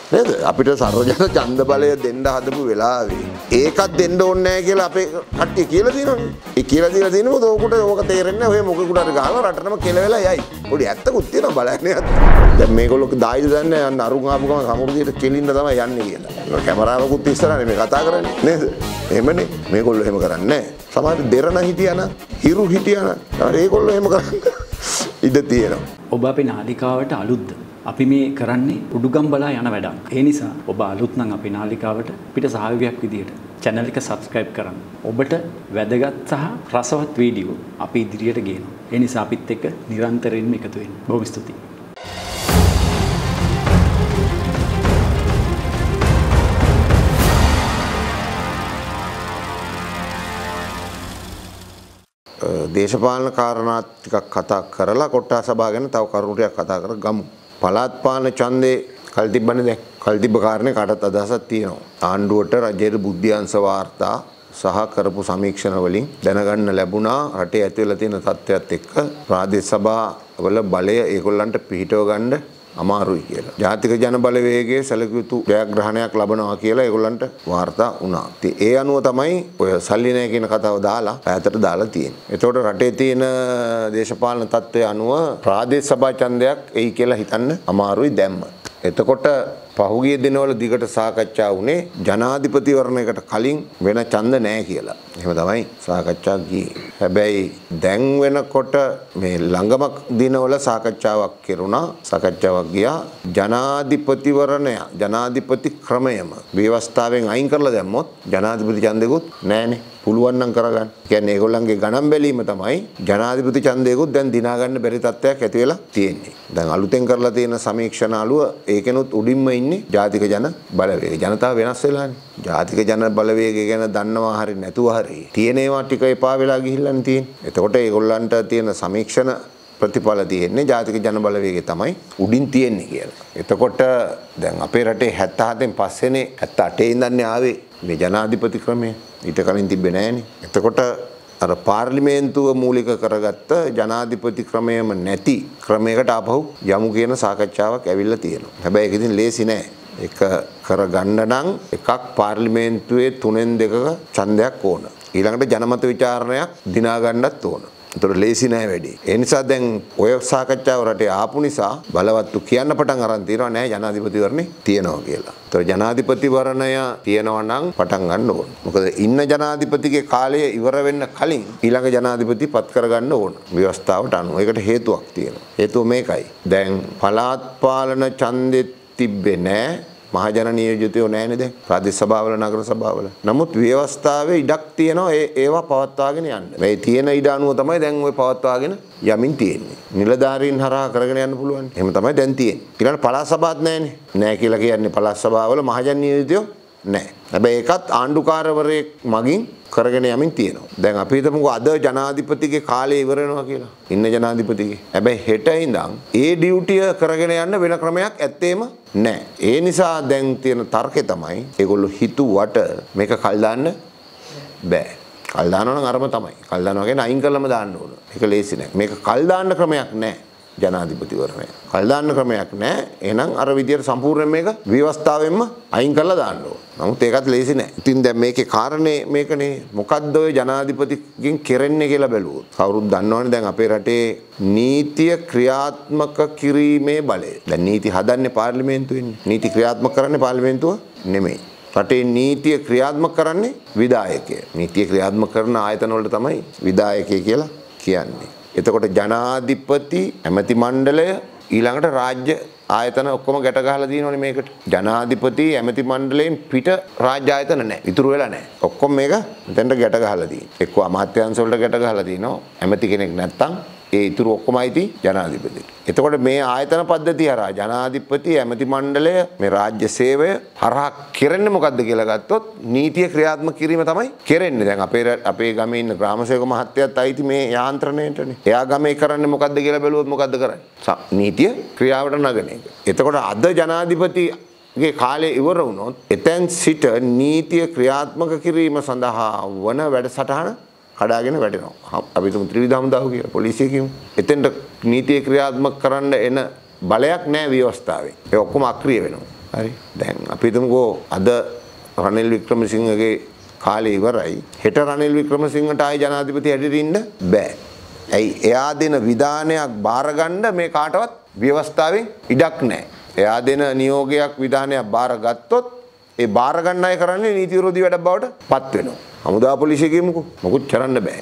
නේද? අපිට සර්වජන ඡන්ද බලය දෙන්න හදපු වෙලාවේ ඒකත් දෙන්න ඕනේ නැහැ කියලා අපේ කට්ටිය කියලා තියෙනවනේ. ඒ කියලා දීලා තියෙනකොට ඕකට ඕක තේරෙන්නේ නැහැ. ඔය මොකෙකුට හරි ගහලා රටටම කෙලවෙලා යයි. පොඩි ඇත්තකුත් තියෙනවා බලන්නේ. දැන් මේගොල්ලෝ දායිද දන්නේ අන්න අරුන් ආපු ගමන් සමුර්දියට කෙලින්න තමයි යන්නේ කියලා. කැමරාවකුත් ඉස්සරහනේ මේ කතා කරන්නේ නේද? එහෙමනේ. මේගොල්ලෝ එහෙම කරන්නේ නැහැ. සමහර දෙරණ හිටියා නම් හිරු හිටියා නම් ඒගොල්ලෝ එහෙම කරන්නේ ඉඩ තියෙනවා. ඔබ අපේ නාලිකාවට අලුත්ද? අපි මේ කරන්නේ උඩුගම් බලා යන වැඩක්. ඒ නිසා ඔබ අලුත් නම් අපේ නාලිකාවට පිට සහයෝගයක් විදියට channel එක subscribe කරන්න. ඔබට වැදගත් සහ රසවත් වීඩියෝ අපි ඉදිරියට ගේනවා. ඒ නිසා අපිත් එක්ක නිරන්තරයෙන්ම එකතු වෙන්න. බොහොම ස්තුතියි. දේශපාලන කාරණා ටිකක් කතා කරලා කොට්ටාස සභාව ගැන තව කරුණු ටිකක් කතා කරගමු. පළාත් පාලන ඡන්දේ කල් තිබ්බනේ දැන්. කල් තිබ්බ කාරණේ කාටත් අදහසක් තියෙනවා. ආණ්ඩුවට රජයේ බුද්ධ්‍යංශ වාර්තා සහ කරපු සමීක්ෂණ වලින් දැනගන්න ලැබුණා රටේ ඇති වෙලා තියෙන තත්ත්වයක් එක්ක ප්‍රාදේශ සභාවල බලය ඒගොල්ලන්ට පිහිටව ගන්න අමාරුයි කියලා. ජාතික ජන බලවේගයේ සැලකිය යුතු ජයග්‍රහණයක් ලබනවා කියලා ඒගොල්ලන්ට වාර්තා වුණා. ඉතින් ඒ අනුව තමයි ඔය සල්ලි නැහැ කියන කතාව දාලා ඈතට දාලා තියෙන්නේ. ඒතකොට රටේ තියෙන දේශපාලන තත්ත්වය අනුව ප්‍රාදේශ සභා ඡන්දයක් එයි කියලා හිතන්න අමාරුයි දැම්ම. එතකොට පහුගිය දිනවල දිගට සාකච්ඡා වුණේ ජනාධිපතිවරණයකට කලින් වෙන ඡන්ද නැහැ කියලා. එහෙම තමයි සාකච්ඡා ගියේ. හැබැයි දැන් වෙනකොට මේ ළඟම දිනවල සාකච්ඡාවක් කෙරුණා. සාකච්ඡාවක් ගියා ජනාධිපතිවරණය ජනාධිපති ක්‍රමයම ව්‍යවස්ථාවෙන් අයින් කරලා දැම්මොත් ජනාධිපති ඡන්දෙකුත් නැහැනේ. පුළුවන් නම් කරගන්න. කියන්නේ ඒගොල්ලන්ගේ ගණන් බැලීම තමයි ජනාධිපති ඡන්දයකුත් දැන් දිනා ගන්න බැරි තත්ත්වයක් ඇති වෙලා තියෙන්නේ. දැන් අලුතෙන් කරලා තියෙන සමීක්ෂණ අනුව ඒකෙනුත් උඩින්ම ඉන්නේ ජාතික ජන බලවේගය. ජනතාව වෙනස් වෙලානේ. ජාතික ජන බලවේගය ගැන දන්නවා හරි නැතුව හරි තියෙන ඒවා ටික එපා වෙලා ගිහිල්ලානේ තියෙන්නේ. එතකොට ඒගොල්ලන්ට තියෙන සමීක්ෂණ ප්‍රතිඵල තියෙන්නේ ජාතික ජන බලවේගය තමයි උඩින් තියෙන්නේ කියලා. එතකොට දැන් අපේ රටේ 77න් පස්සේනේ 78 ඉඳන්නේ ආවේ මේ ජනාධිපති ක්‍රමය. ඊට කලින් තිබ්බේ නැහනේ. එතකොට අර පාර්ලිමේන්තුව මූලික කරගත්ත ජනාධිපති ක්‍රමයම නැති ක්‍රමයකට ආපහු යමු කියන සාකච්ඡාවක් ඇවිල්ලා තියෙනවා. හැබැයි ඒක ඉතින් ලේසි නෑ. ඒක කරගන්න නම් එකක් පාර්ලිමේන්තුවේ 3න් 2ක ඡන්දයක් ඕන. ඊළඟට ජනමත විචාරණයක් දිනා ගන්නත් ඕන. ඒතර ලේසි නෑ වැඩි. ඒ නිසා දැන් ඔය සාකච්ඡාව රටේ ආපු නිසා බලවත්තු කියන්න පටන් අරන් තියෙනවා නෑ ජනාධිපතිවරණේ තියෙනවා කියලා. ඒතර ජනාධිපතිවරණය තියෙනවා නම් පටන් ගන්න ඕන. මොකද ඉන්න ජනාධිපතිගේ කාලය ඉවර වෙන්න කලින් ඊළඟ ජනාධිපති පත් කරගන්න ඕන. ව්‍යවස්ථාවට අනුව. ඒකට හේතුවක් තියෙනවා. හේතුව මේකයි. දැන් පළාත් පාලන ඡන්දෙත් තිබ්බේ නෑ. මහජන නියෝජිතයෝ නැහැනේ දැන් ප්‍රාදේශ සභාවල නගර සභාවල. නමුත් ව්‍යවස්ථාවේ ඉඩක් තියෙනවා ඒවා පවත්වාගෙන යන්න. මේ තියෙන ඉඩ අනුව තමයි දැන් ওই පවත්වාගෙන යමින් තියෙන්නේ. නිලධාරීන් හරහා කරගෙන යන්න පුළුවන්. එහෙම තමයි දැන් තියෙන්නේ. ඊළඟ පළාත් සභාවත් නැහැනේ. නැහැ කියලා කියන්නේ පළාත් සභාවල මහජන නියෝජිතයෝ නැහැ. හැබැයි ඒකත් ආණ්ඩුකාරවරයෙක් මගින් කරගෙන යමින් තියෙනවා. දැන් අපි හිතමුකෝ අද ජනාධිපතිගේ කාලය ඉවර වෙනවා කියලා. ඉන්න ජනාධිපතිගේ. හැබැයි හෙට ඉඳන් ඒ ඩියුටිය කරගෙන යන්න වෙන ක්‍රමයක් ඇත්තේම නැහැ. ඒ නිසා දැන් තියෙන තර්කය තමයි ඒගොල්ලෝ හිතුවට මේක කල් දාන්න බෑ. කල් දානවා නම් අරම තමයි. කල් දානවා කියන්නේ අයින් කරලම දාන්න ඕන. ඒක ලේසි නෑ. මේක කල් දාන්න ක්‍රමයක් නෑ. ජනාධිපතිවරණය. කල් දාන්න ක්‍රමයක් නෑ. එහෙනම් අර විදියට සම්පූර්ණයෙන් මේක ව්‍යවස්ථාවෙන්ම අයින් කරලා දාන්න ඕන. නමුත් ඒකත් ලේසි නෑ. ඉතින් දැන් මේකේ කාරණේ මේකනේ මොකද්ද ඔය ජනාධිපතිගෙන් කෙරෙන්නේ කියලා බැලුවොත්. කවුරුත් දන්නවනේ දැන් අපේ රටේ නීතිය ක්‍රියාත්මක කිරීමේ බලය. දැන් නීති හදන්නේ පාර්ලිමේන්තුවෙන්නේ. නීති ක්‍රියාත්මක කරන්නේ පාර්ලිමේන්තුව නෙමෙයි. රටේ නීතිය ක්‍රියාත්මක කරන්නේ විධායකය. නීතිය ක්‍රියාත්මක කරන ආයතන වලට තමයි විධායකය කියලා කියන්නේ. එතකොට ජනාධිපති ඇමති මණ්ඩලය ඊළඟට රාජ්‍ය ආයතන ඔක්කොම ගැට ගහලා තියෙනවනේ මේකට. ජනාධිපති ඇමති මණ්ඩලයෙන් පිට රාජ්‍ය ආයතන නැහැ. ඉතුරු වෙලා නැහැ. ඔක්කොම මේක මෙතෙන්ට ගැට ගහලා තියෙනවා. එක්ක අමාත්‍යාංශ වලට ගැට ගහලා තියෙනවා. ඇමති කෙනෙක් නැත්තම් ඒ ඉතුරු ඔක්කොම අයිති ජනාධිපති. එතකොට මේ ආයතන පද්ධතිය හරහා ජනාධිපති ඇමති මණ්ඩලය මේ රාජ්‍ය සේවය හරහා කෙරෙන්නේ මොකද්ද කියලා ගත්තොත් නීතිය ක්‍රියාත්මක කිරීම තමයි කෙරෙන්නේ. දැන් අපේ ගමේ ඉන්න ග්‍රාමසේවක මහත්තයාත් අයිති මේ යාන්ත්‍රණයටනේ. එයා ගමේ කරන්නේ මොකද්ද කියලා බැලුවොත් මොකද්ද කරන්නේ? නීතිය ක්‍රියාවට නගන එක. එතකොට අද ජනාධිපතිගේ කාලය ඉවර වුණොත් එතෙන් සිට නීතිය ක්‍රියාත්මක කිරීම සඳහා වන වැඩසටහන කඩාගෙන වැටෙනවා. අපි තුමු ත්‍රිවිධ හමුදාව කියලා පොලිසිය කියමු. එතෙන්ට නීතිය ක්‍රියාත්මක කරන්න එන බලයක් නැහැ ව්‍යවස්ථාවේ. ඒ ඔක්කොම අක්‍රිය වෙනවා. හරි. දැන් අපි හිතමුකෝ අද රනිල් වික්‍රමසිංහගේ කාලේ ඉවරයි. හෙට රනිල් වික්‍රමසිංහට ආයි ජනාධිපති හැටියට ඉන්න බෑ. ඇයි එයා දෙන විධානයක් බාරගන්න මේ කාටවත් ව්‍යවස්ථාවෙන් ඉඩක් නැහැ. එයා දෙන නියෝගයක් විධානයක් බාරගත්තොත් ඒ බාර ගන්න අය කරන්නේ නීති විරෝධී වැඩක් බවට පත් වෙනවා. හමුදා පොලිසිය කියමුකෝ මොකුත් කරන්න බෑ.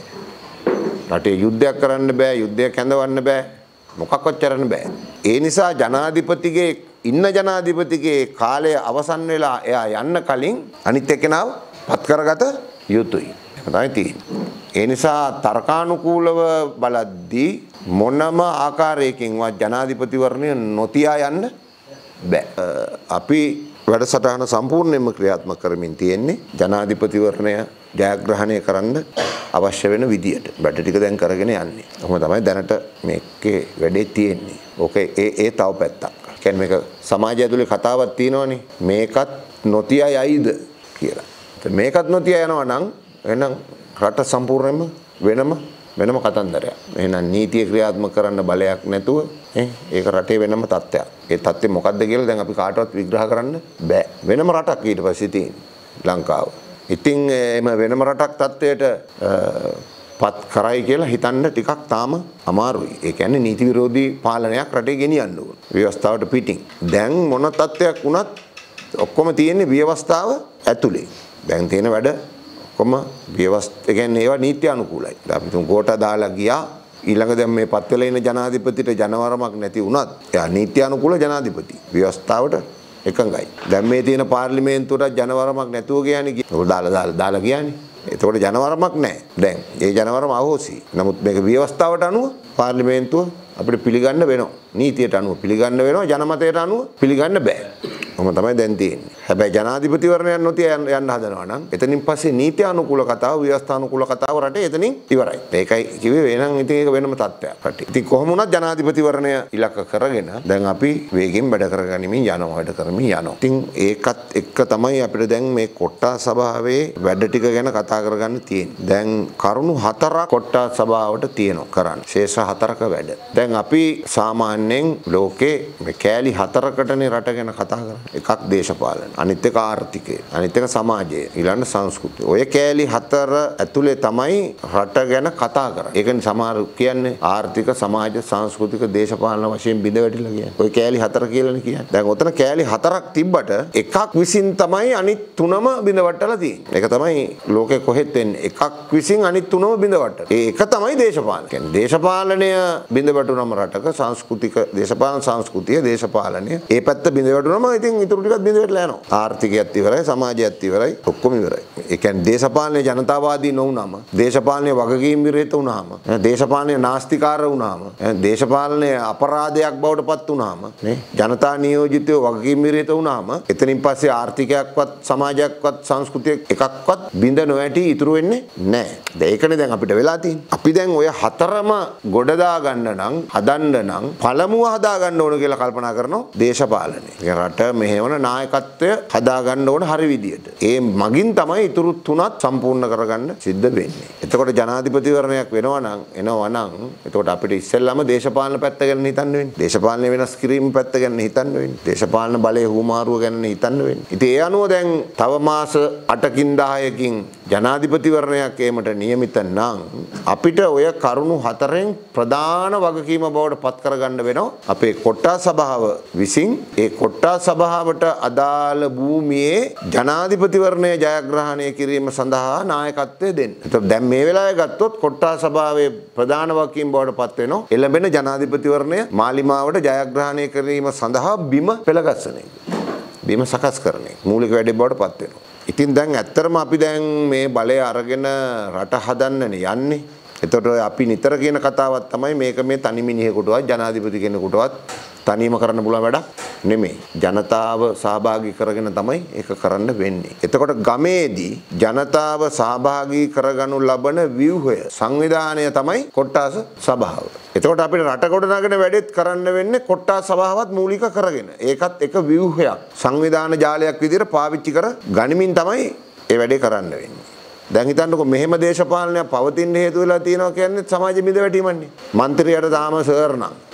රටේ යුද්ධයක් කරන්න බෑ, යුද්ධයක් හැඳවන්න බෑ, මොකක්වත් කරන්න බෑ. ඒ නිසා ජනාධිපතිගේ ජනාධිපතිගේ කාලය අවසන් වෙලා එයා යන්න කලින් අනිත් එක්කෙනාව පත් කරගත යුතුයි. තමයි තියෙන්නේ. ඒ නිසා තර්කානුකූලව බලද්දී මොනම ආකාරයකින්වත් ජනාධිපතිවරණය නොතියා යන්න බෑ. අපි වැඩසටහන සම්පූර්ණයෙන්ම ක්‍රියාත්මක කරමින් තියෙන්නේ ජනාධිපතිවරණය ජයග්‍රහණය කරන්න අවශ්‍ය වෙන විදියට. වැඩ ටික දැන් කරගෙන යන්නේ. කොහොම තමයි දැනට මේකේ වැඩේ තියෙන්නේ. ඕකේ ඒ තව පැත්තක්. කියන්නේ මේක සමාජය ඇතුලේ කතාවක් තියෙනවනේ. මේකත් නොතිය යයිද කියලා. මේකත් නොතිය යනවා නම් එහෙනම් රට සම්පූර්ණයෙන්ම වෙනම කතන්දරයක්. එහෙනම් නීතිය ක්‍රියාත්මක කරන්න බලයක් නැතුව ඒක රටේ වෙනම තත්ත්වයක්. ඒ තත්ත්වය මොකක්ද කියලා දැන් අපි කාටවත් විග්‍රහ කරන්න බෑ. වෙනම රටක් ඊට පස්සේ තියෙන්නේ ලංකාව. ඉතින් එම වෙනම රටක් තත්ත්වයට පත් කරයි කියලා හිතන්න ටිකක් තාම අමාරුයි. ඒ කියන්නේ නීති විරෝධී පාලනයක් රටේ ගෙනියන්න ඕන. ව්‍යවස්ථාවට පිටින්. දැන් මොන තත්ත්වයක් වුණත් ඔක්කොම තියෙන්නේ ව්‍යවස්ථාව ඇතුලේ. දැන් තියෙන වැඩ ඔක්කොම ව්‍යවස්ථා කියන්නේ ඒවා නීති අනුකූලයි. අපි තුන් කොට දාලා ගියා. ඊළඟ දැන් මේ පත් වෙලා ඉන්න ජනාධිපතිට ජනවරමක් නැති වුණත් එයා නීති අනුකූල ජනාධිපති. ව්‍යවස්ථාවට එකඟයි. දැන් මේ තියෙන පාර්ලිමේන්තුවට ජනවරමක් නැතුව කියන්නේ ඒක දාලා කියන්නේ. එතකොට ජනවරමක් නැහැ. දැන් ඒ ජනවරම අහෝසි. නමුත් මේක ව්‍යවස්ථාවට අනුව පාර්ලිමේන්තුව අපිට පිළිගන්න වෙනවා. නීතියට අනුව පිළිගන්න වෙනවා. ජනමතයට අනුව පිළිගන්න බෑ. කොහොම තමයි දැන් තියෙන්නේ. හැබැයි ජනාධිපතිවරණයක් නොතිය යන්න හදනවා නම් එතනින් පස්සේ නීති අනුකූල කතාව, ව්‍යවස්ථානුකූල කතාව රටේ එතනින් ඉවරයි. ඒකයි කිව්වේ වෙනනම් ඉතින් ඒක වෙනම තත්ත්වයක් රටේ. ඉතින් කොහොම වුණත් ජනාධිපතිවරණය ඉලක්ක කරගෙන දැන් අපි වේගෙන් වැඩ කරගනිමින් යනවා. ඉතින් ඒකත් එක්ක තමයි අපිට දැන් මේ කොට්ටා සභාවේ වැඩ ටික ගැන කතා කරගන්න තියෙන්නේ. දැන් කරුණු 4ක් කොට්ටා සභාවට තියෙනවා කරන්න. ශේෂ 4ක වැඩ. දැන් අපි සාමාන්‍යයෙන් ලෝකේ මේ කෑලි 4කටනේ රට ගැන කතා කරන්නේ. එකක් දේශපාලන, අනිත් එක ආර්ථිකය, අනිත් එක සමාජය, ඊළඟ සංස්කෘතිය. ඔය කෑලි 4 ඇතුලේ තමයි රට ගැන කතා කරන්නේ. ඒකනේ සමහර කියන්නේ ආර්ථික, සමාජ, සංස්කෘතික, දේශපාලන වශයෙන් බිඳ වැටිලා කියන්නේ. ඔය කෑලි 4 කියලානේ කියන්නේ. දැන් ඔතන කෑලි 4ක් තිබ්බට එකක් විසින් තමයි අනිත් 3ම බිඳ වටලා තියෙන්නේ. ඒක තමයි ලෝකේ කොහෙත් වෙන්නේ. එකක් විසින් අනිත් 3ම බිඳ වටන. ඒ එක තමයි දේශපාලන. කියන්නේ දේශපාලනය බිඳ වැටුනම රටක සංස්කෘතික, දේශපාලන සංස්කෘතිය, දේශපාලනය ඒ පැත්ත බිඳ වැටුනම ඉතින් ඉතුරු ටිකත් බිඳ වැටලා යනවා. ආර්ථිකයත් ඉවරයි, සමාජයත් ඉවරයි, ඔක්කොම ඉවරයි. ඒ කියන්නේ දේශපාලනය ජනතාවාදී නොවුනම, දේශපාලනය වගකීම් විරහිත වුනහම, දේශපාලනය නාස්තිකාර වුනහම, දේශපාලනය අපරාධයක් බවට පත් වුනහම, නේ ජනතා නියෝජිතව වගකීම් විරහිත වුනහම එතනින් පස්සේ ආර්ථිකයක්වත්, සමාජයක්වත්, සංස්කෘතියක් එකක්වත් බිඳ නොඇටි ඉතුරු වෙන්නේ නැහැ. දැන් ඒකනේ දැන් අපිට වෙලා තියෙන්නේ. අපි දැන් ඔය 4ම ගොඩ දා ගන්න නම්, හදන්න නම් පළමුව හදා ගන්න ඕන කියලා කල්පනා කරනවා දේශපාලනය. රට මෙහෙවන නායකත්වය හදාගන්න ඕන හරි විදියට. ඒ මගින් තමයි ඉතුරු 3ත් සම්පූර්ණ කරගන්න සිද්ධ වෙන්නේ. එතකොට ජනාධිපතිවරණයක් එනවා නම් එතකොට අපිට ඉස්සෙල්ලාම දේශපාලන පැත්ත ගැන හිතන්න වෙන්නේ. දේශපාලන වෙනස් කිරීම පැත්ත ගැන හිතන්න වෙන්නේ. දේශපාලන බලයේ හුමාරුව ගැන හිතන්න වෙන්නේ. ඉතින් ඒ අනුව දැන් තව මාස 8කින් 10කින් ජනාධිපතිවරණයක් ඒමට නියමිත නම් අපිට ඔය කරුණු 4න් ප්‍රධාන වගකීම බවට පත් කරගන්න වෙනවා. අපේ කොට්ටා සභාව විසින් ඒ කොට්ටා සභාවට අදාළ භූමියේ ජනාධිපතිවරණය ජයග්‍රහණය කිරීම සඳහා නායකත්වය දෙන්න. එතකොට දැන් මේ වෙලාවේ ගත්තොත් කොට්ටා සභාවේ ප්‍රධාන වගකීම් බවට පත් වෙනවා එළඹෙන ජනාධිපතිවරණය මාලිමාවට ජයග්‍රහණය කිරීම සඳහා බිම පෙළගස්සන එක. බිම සකස් කරන එක. මූලික වැඩේ බවට පත් වෙනවා. ඉතින් දැන් ඇත්තටම අපි දැන් මේ බලය අරගෙන රට හදන්නනේ යන්නේ. එතකොට අපි නිතර කියන කතාවක් තමයි මේක මේ තනි මිනිහෙකුටවත් ජනාධිපති කෙනෙකුටවත් තනියම කරන්න පුළුවන් වැඩක් නෙමෙයි. ජනතාව සහභාගී කරගෙන තමයි ඒක කරන්න වෙන්නේ. එතකොට ගමේදී ජනතාව සහභාගී කරගනු ලබන ව්‍යුහය සංවිධානය තමයි කොට්ටාස සභාව. එතකොට අපිට රට ගොඩනගන වැඩෙත් කරන්න වෙන්නේ කොට්ටාස සභාවත් මූලික කරගෙන. ඒකත් එක ව්‍යුහයක් සංවිධාන ජාලයක් විදිහට පාවිච්චි කර ගනිමින් තමයි ඒ වැඩේ කරන්න වෙන්නේ. දැන් හිතන්නකො මෙහෙම දේශපාලනයක් පවතින්න හේතු වෙලා තියෙනවා කියන්නේ සමාජ බිඳ වැටීමන්නේ. മന്ത്രിයට තාම සර් නම්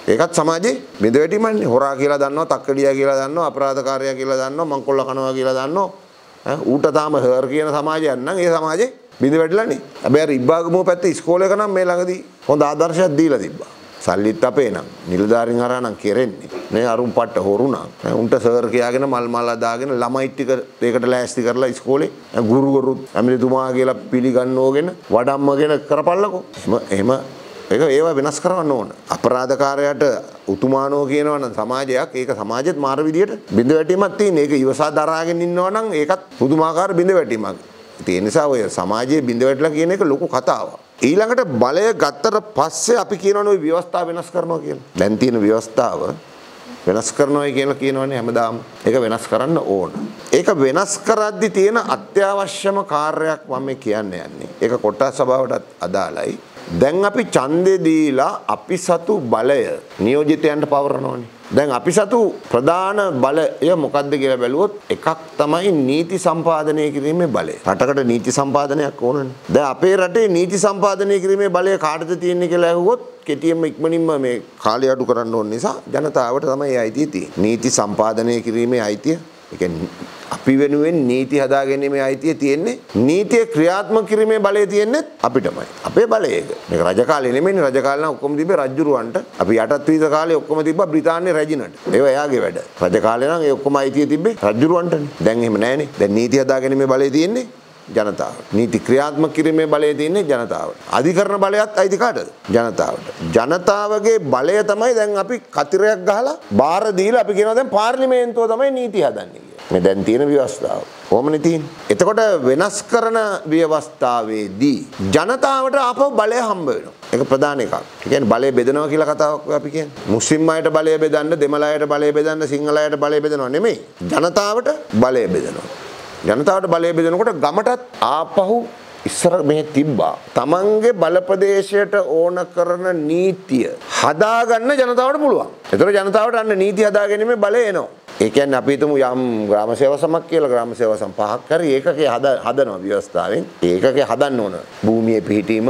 ඒකත් සමාජයේ බිඳවැටීමන්නේ. හොරා කියලා දන්නවා, තක්කඩියා කියලා දන්නවා, අපරාධකාරයා කියලා දන්නවා, මංකොල්ල කනවා කියලා දන්නවා. ඌට තාම හර් කියන සමාජයක් නම් ඒ සමාජේ බිඳවැටිලානේ. හැබැයි අර ඉබ්බාගමුව පැත්තේ ඉස්කෝලේක නම් මේ ළඟදී හොඳ ආදර්ශයක් දීලා තිබ්බා. සල්ලිත් අපේ නම් නිලධාරීන් හරහා නම් කෙරෙන්නේ. නේ අරුන් පට්ට හොරු නම්. උන්ට සර් කියාගෙන මල් මල් දාගෙන ළමයි ටික ඒකට ලෑස්ති කරලා ඉස්කෝලේ ගුරුවරුත් ඇමතිතුමා කියලා පිළිගන්නෝගෙන වඩම්මගෙන කරපල්ලකෝ. එහෙම ඒක ඒවා වෙනස් කරවන්න ඕන. අපරාධකාරයට උතුමානෝ කියනවා නම් සමාජයක් ඒක සමාජෙත් මාර විදියට බිඳවැටීමක් තියෙන. ඒක ඉවසා දරාගෙන ඉන්නවා නම් ඒකත් පුදුමාකාර බිඳවැටීමක්. ඒ නිසා ඔය සමාජයේ බිඳවැටලා කියන එක ලොකු කතාවක්. ඊළඟට බලය ගත්තට පස්සේ අපි කියනවනේ ওই ව්‍යවස්ථාව වෙනස් කරනවා කියලා. දැන් තියෙන ව්‍යවස්ථාව වෙනස් කරනවායි කියලා කියනවනේ හැමදාම. ඒක වෙනස් කරන්න ඕන. ඒක වෙනස් කරද්දී තියෙන අත්‍යවශ්‍යම කාර්යයක් මම කියන්නේ යන්නේ. ඒක කොටස් සභාවටත් අදාළයි. දැන් අපි ඡන්දේ දීලා අපි සතු බලය නියෝජිතයන්ට පවරනවානේ. දැන් අපි සතු ප්‍රධාන බලය මොකක්ද කියලා බැලුවොත් එකක් තමයි නීති සම්පාදනය කිරීමේ බලය. රටකට නීති සම්පාදනයක් ඕනනේ. දැන් අපේ රටේ නීති සම්පාදනය කිරීමේ බලය කාටද තියෙන්නේ කියලා අහුවොත් කෙටියෙන්ම ඉක්මනින්ම මේ කාලය අඩු කරන්න ඕන නිසා ජනතාවට තමයි ඒ අයිතිය තියෙන්නේ. නීති සම්පාදනය කිරීමේ අයිතිය. ඒ කියන්නේ අපි වෙනුවෙන් නීති හදාගැනීමේ අයිතිය තියෙන්නේ. නීතිය ක්‍රියාත්මක කිරීමේ බලය තියෙන්නේ අපිටමයි. අපේ බලය ඒක. මේක රජ කාලේ නෙමෙයිනේ. රජ කාලේ නම් ඔක්කොම තිබ්බේ රජුරවන්ට. අපි යටත් විවිධ කාලේ ඔක්කොම තිබ්බා බ්‍රිතාන්‍ය රැජිනට. ඒවා එයාගේ වැඩ. රජ කාලේ නම් ඒ ඔක්කොම අයිතිය තිබ්බේ රජුරවන්ටනේ. දැන් එහෙම නැහනේ. දැන් නීති හදාගැනීමේ බලය තියෙන්නේ ජනතාවට. නීති ක්‍රියාත්මක කිරීමේ බලය තියෙන්නේ ජනතාවට. අධිකරණ බලයත් අයිති කාටද? ජනතාවට. ජනතාවගේ බලය තමයි දැන් අපි කතිරයක් ගහලා බාර දීලා අපි කියනවා දැන් පාර්ලිමේන්තුව තමයි නීති හදන්නේ කියලා. මේ දැන් තියෙන ව්‍යවස්ථාව. කොහොමනේ තියෙන්නේ? එතකොට වෙනස් කරන ව්‍යවස්ථාවේදී ජනතාවට ආපහු බලය හම්බ වෙනවා. ඒක ප්‍රධාන එකක්. ඒ කියන්නේ බලය බෙදනවා කියලා කතාවක් අපි කියන්නේ. මුස්ලිම් අයට බලය බෙදන්න, දෙමළ අයට බලය බෙදන්න, සිංහල අයට බලය බෙදනවා නෙමෙයි. ජනතාවට බලය බෙදනවා. ජනතාවට බලය බෙදනකොට ගමටත් ආපහු ඉස්සර මේ තිබ්බා. තමන්ගේ බලපදේශයට ඕන කරන නීතිය හදාගන්න ජනතාවට පුළුවන්. ඒතර ජනතාවට අන්න නීති හදාගැනීමේ බලය එනවා. ඒ කියන්නේ අපි හිතමු යම් ග්‍රාම සේවසමක් කියලා ග්‍රාම සේවසම් පහක් හරි ඒකකේ හදනවා ව්‍යවස්ථාවෙන්. ඒකකේ හදන්න ඕන. භූමියේ පිහිටීම,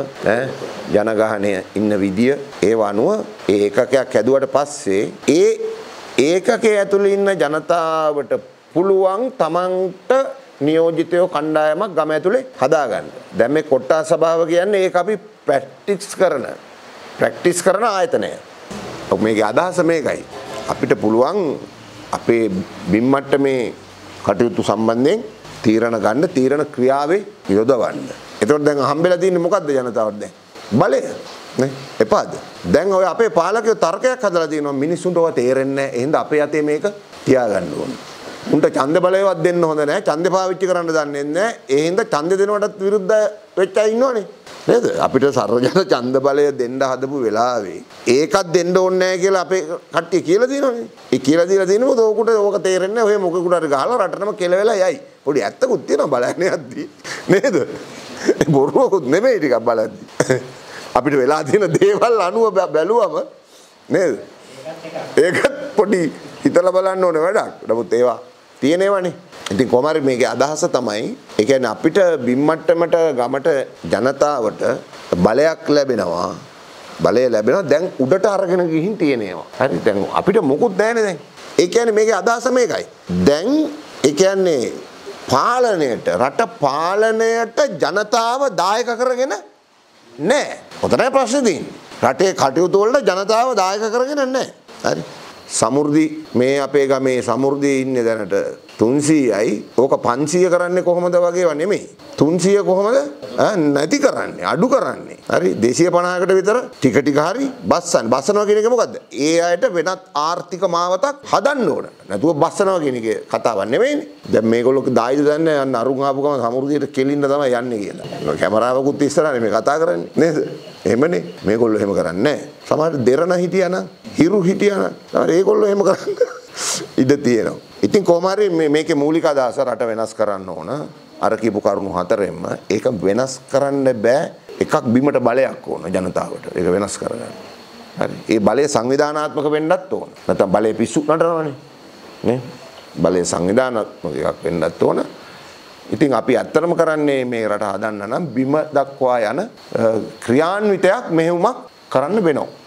ජනගහනය ඉන්න විදිය ඒව අනුව ඒ ඒකකයක් හැදුවට පස්සේ ඒ ඒකකේ ඇතුළේ ඉන්න ජනතාවට පුළුවන් තමන්ට නියෝජිතයෝ කණ්ඩායමක් ගම ඇතුලේ හදාගන්න. දැන් මේ කොට්ටා සභාව කියන්නේ ඒක අපි ප්‍රැක්ටිස් කරන ආයතනය. මේකේ අදහස මේකයි. අපිට පුළුවන් අපේ බිම් මට්ටමේ කටයුතු සම්බන්ධයෙන් තීරණ ගන්න, තීරණ ක්‍රියාවේ යොදවන්න. එතකොට දැන් හම්බෙලා තියෙන්නේ මොකද්ද ජනතාවට දැන්? බලය. නේ? එපාද? දැන් ඔය අපේ පාලකයෝ තර්කයක් හදලා තියෙනවා මිනිස්සුන්ට ඔය තේරෙන්නේ නැහැ. එහෙනම් අපේ අතේ මේක තියාගන්න ඕනේ. උන්ට ඡන්ද බලයවත් දෙන්න හොඳ නැහැ. ඡන්දේ පාවිච්චි කරන්න දන්නේ නැහැ. ඒ හින්දා ඡන්ද දෙනවටත් විරුද්ධ වෙච්ච අය ඉන්නවනේ. නේද? අපිට සර්වජන ඡන්ද බලය දෙන්න හදපු වෙලාවේ ඒකත් දෙන්න ඕනේ නැහැ කියලා අපේ කට්ටිය කියලා දිනවනේ. ඒ කියලා දීලා දිනනකොට ඕකට ඕක තේරෙන්නේ නැහැ. ඔය මොකෙකුට හරි ගහලා රටනම කෙලවෙලා යයි. පොඩි ඇත්තකුත් තියෙනවා බලන්නේ යද්දි. නේද? බොරුවකුත් නෙමෙයි ටිකක් බලද්දි. අපිට වෙලා තියෙන දේවල් අනුව බැලුවම නේද? ඒකත් පොඩි හිතලා බලන්න ඕනේ වැඩක්. නමුත් ඒවා තියෙනවනේ. ඉතින් කොහොම හරි මේකේ අදහස තමයි ඒ කියන්නේ අපිට බිම් මට්ටමට ගමට ජනතාවට බලයක් ලැබෙනවා. බලය ලැබෙනවා දැන් උඩට අරගෙන ගිහින් තියෙනවා. හරි දැන් අපිට මොකුත් නැහැනේ දැන්. ඒ කියන්නේ මේකේ අදහස මේකයි. දැන් ඒ කියන්නේ පාලනයට රට පාලනයට ජනතාව දායක කරගෙන නැහැ. ඔතනයි ප්‍රශ්නේ තියෙන්නේ. රටේ කටයුතු වලට ජනතාව දායක කරගෙන නැහැ. හරි. සමෘද්ධි මේ අපේ ගමේ සමෘද්ධියේ ඉන්නේ දැනට 300යි. ඕක 500 කරන්නේ කොහොමද වගේව නෙමෙයි. 300 කොහොමද නැති කරන්නේ අඩු කරන්නේ. හරි 250කට විතර ටික ටික හරි බස්සනවා කියන එක මොකද්ද? ඒ අයට වෙනත් ආර්ථික මාවතක් හදන්න ඕන. නැතුව බස්සනවා කියන එක කතාවක් නෙමෙයිනේ. දැන් මේගොල්ලෝ දායිද දන්නේ යන්න අරුන් ආපු ගම සමෘද්ධියට කෙලින්න තමයි යන්නේ කියලා. කැමරාවකුත් ඉස්සරහනේ මේ කතා කරන්නේ නේද? එහෙමනේ මේගොල්ලෝ එහෙම කරන්නේ නැහැ. සමහර දෙරණ හිටියානම් හිරු හිටියානම් තමයි ඒගොල්ලෝ එහෙම කරන්නේ. ඉඩ තියෙනවා. ඉතින් කොහොම හරි මේකේ මූලික අදහස රට වෙනස් කරන්න ඕන. අර කියපු කරුණු හතරෙන්ම ඒක වෙනස් කරන්න බෑ. එකක් බිමට බලයක් ඕන ජනතාවට. ඒක වෙනස් කරගන්න. හරි. ඒ බලය සංවිධානාත්මක වෙන්නත් ඕන. නැත්නම් බලය පිස්සු නටනවනේ. නේ? බලය සංවිධානාත්මක එකක් වෙන්නත් ඕන. ඉතින් අපි ඇත්තටම කරන්නේ මේ රට හදන්න නම් බිම දක්වා යන ක්‍රියාන්විතයක් මෙහෙයුමක් කරන්න වෙනවා.